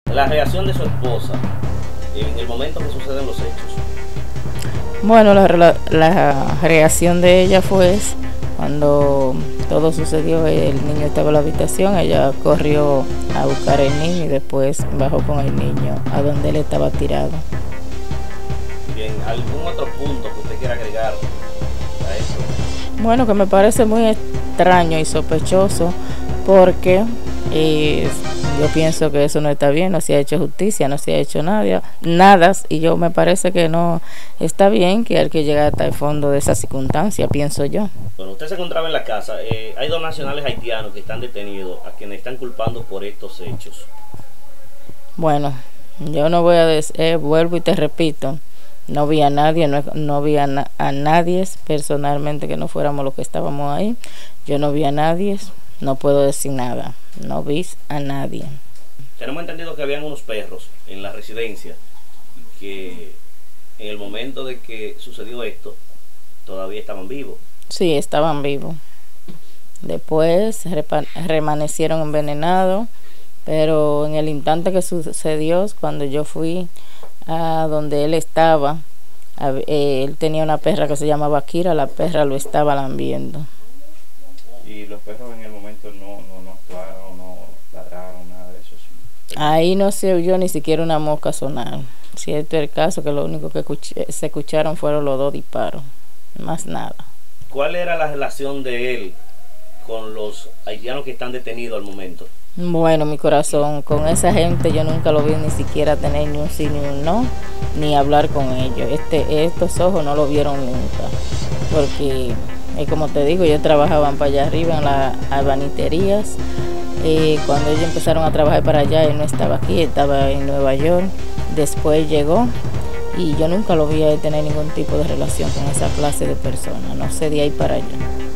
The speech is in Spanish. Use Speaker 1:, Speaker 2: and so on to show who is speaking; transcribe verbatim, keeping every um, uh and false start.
Speaker 1: La reacción de su esposa en el momento que suceden los hechos.
Speaker 2: Bueno, la, la, la reacción de ella fue cuando todo sucedió, el niño estaba en la habitación, ella corrió a buscar al niño y después bajó con el niño a donde él estaba tirado.
Speaker 1: Bien, ¿algún otro punto que usted quiera agregar a eso?
Speaker 2: Bueno, que me parece muy extraño y sospechoso porque eh, yo pienso que eso no está bien, no se ha hecho justicia, no se ha hecho nada, nada, y yo me parece que no está bien que hay que llegar hasta el fondo de esa circunstancia, pienso yo.
Speaker 1: Bueno, usted se encontraba en la casa, eh, hay dos nacionales haitianos que están detenidos, a quienes están culpando por estos hechos.
Speaker 2: Bueno, yo no voy a decir, eh, vuelvo y te repito, no vi a nadie, no, no vi a, na a nadie personalmente que no fuéramos los que estábamos ahí, yo no vi a nadie, no puedo decir nada, no vi a nadie.
Speaker 1: Tenemos entendido que habían unos perros en la residencia y que en el momento de que sucedió esto todavía estaban vivos.
Speaker 2: Sí, estaban vivos. Después remanecieron envenenados, pero en el instante que sucedió, cuando yo fui a donde él estaba, a, eh, él tenía una perra que se llamaba Kira, la perra lo estaba lambiendo.
Speaker 3: ¿Y los perros en el momento no, no, no actuaron, no ladraron, nada de eso? Sí.
Speaker 2: Ahí no se oyó ni siquiera una mosca sonar. Cierto es el caso que lo único que escuché, se escucharon fueron los dos disparos, más nada.
Speaker 1: ¿Cuál era la relación de él con los haitianos que están detenidos al momento?
Speaker 2: Bueno, mi corazón, con esa gente yo nunca lo vi ni siquiera tener ni un sí ni un no, ni hablar con ellos. Este, estos ojos no lo vieron nunca, porque eh, como te digo, ellos trabajaban para allá arriba en las albañilerías. Eh, cuando ellos empezaron a trabajar para allá, él no estaba aquí, estaba en Nueva York. Después llegó y yo nunca lo vi a él tener ningún tipo de relación con esa clase de personas, no sé, de ahí para allá.